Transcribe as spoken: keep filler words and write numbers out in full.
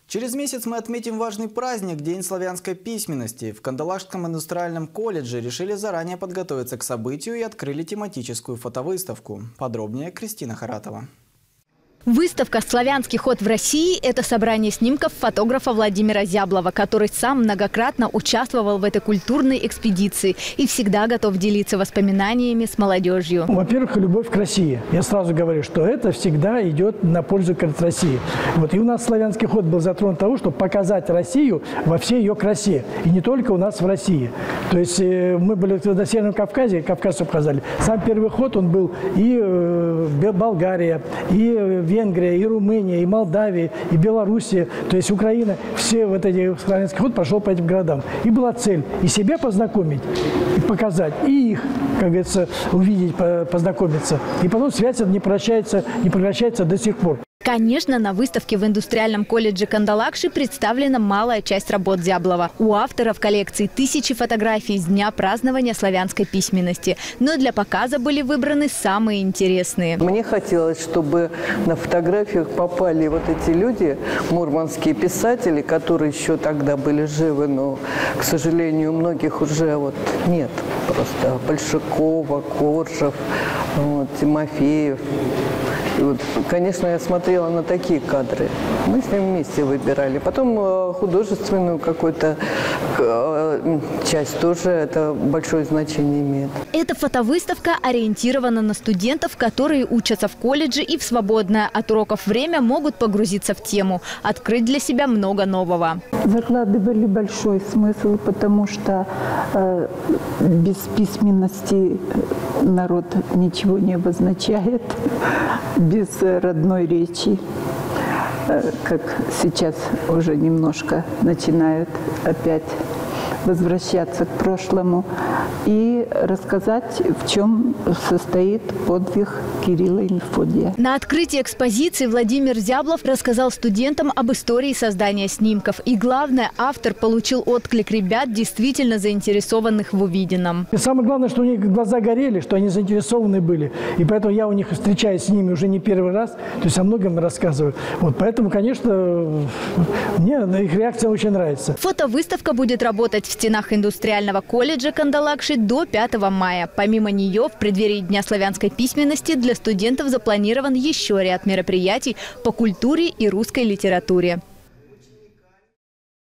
Через месяц мы отметим важный праздник – День славянской письменности. В Кандалакшском индустриальном колледже решили заранее подготовиться к событию и открыли тематическую фотовыставку. Подробнее Кристина Харатова. Выставка «Славянский ход в России» – это собрание снимков фотографа Владимира Зяблова, который сам многократно участвовал в этой культурной экспедиции и всегда готов делиться воспоминаниями с молодежью. Во-первых, любовь к России. Я сразу говорю, что это всегда идет на пользу России. Вот. И у нас славянский ход был затронут того, чтобы показать Россию во всей ее красе. И не только у нас в России. То есть э, мы были на Северном Кавказе, Кавказу показали. Сам первый ход он был и э, Болгария, и э, Венгрия, и Румыния, и Молдавия, и Белоруссия, то есть Украина, все вот эти славянский ход прошел по этим городам. И была цель и себя познакомить, и показать, и их, как говорится, увидеть, познакомиться. И потом связь не прощается, не прекращается до сих пор. Конечно, на выставке в индустриальном колледже Кандалакши представлена малая часть работ Зяблова. У авторов коллекции тысячи фотографий с дня празднования славянской письменности. Но для показа были выбраны самые интересные. Мне хотелось, чтобы на фотографиях попали вот эти люди, мурманские писатели, которые еще тогда были живы, но, к сожалению, у многих уже вот нет. Просто Большакова, Коржев, вот, Тимофеев. И вот, конечно, я смотрела на такие кадры. Мы с ним вместе выбирали. Потом художественную какую-то часть тоже это большое значение имеет. Эта фотовыставка ориентирована на студентов, которые учатся в колледже и в свободное от уроков время могут погрузиться в тему, открыть для себя много нового. Закладывали большой смысл, потому что э, без письменности народ ничего не обозначает, без родной речи, э, как сейчас уже немножко начинают опять возвращаться к прошлому, и рассказать, в чем состоит подвиг Кирилла и Мефодия. На открытии экспозиции Владимир Зяблов рассказал студентам об истории создания снимков. И главное, автор получил отклик ребят, действительно заинтересованных в увиденном. И самое главное, что у них глаза горели, что они заинтересованы были. И поэтому я у них встречаюсь с ними уже не первый раз, то есть о многом рассказываю. Вот, поэтому, конечно, мне их реакция очень нравится. Фотовыставка будет работать в стенах индустриального колледжа Кандалакши до пятого мая. Помимо нее, в преддверии Дня славянской письменности для студентов запланирован еще ряд мероприятий по культуре и русской литературе.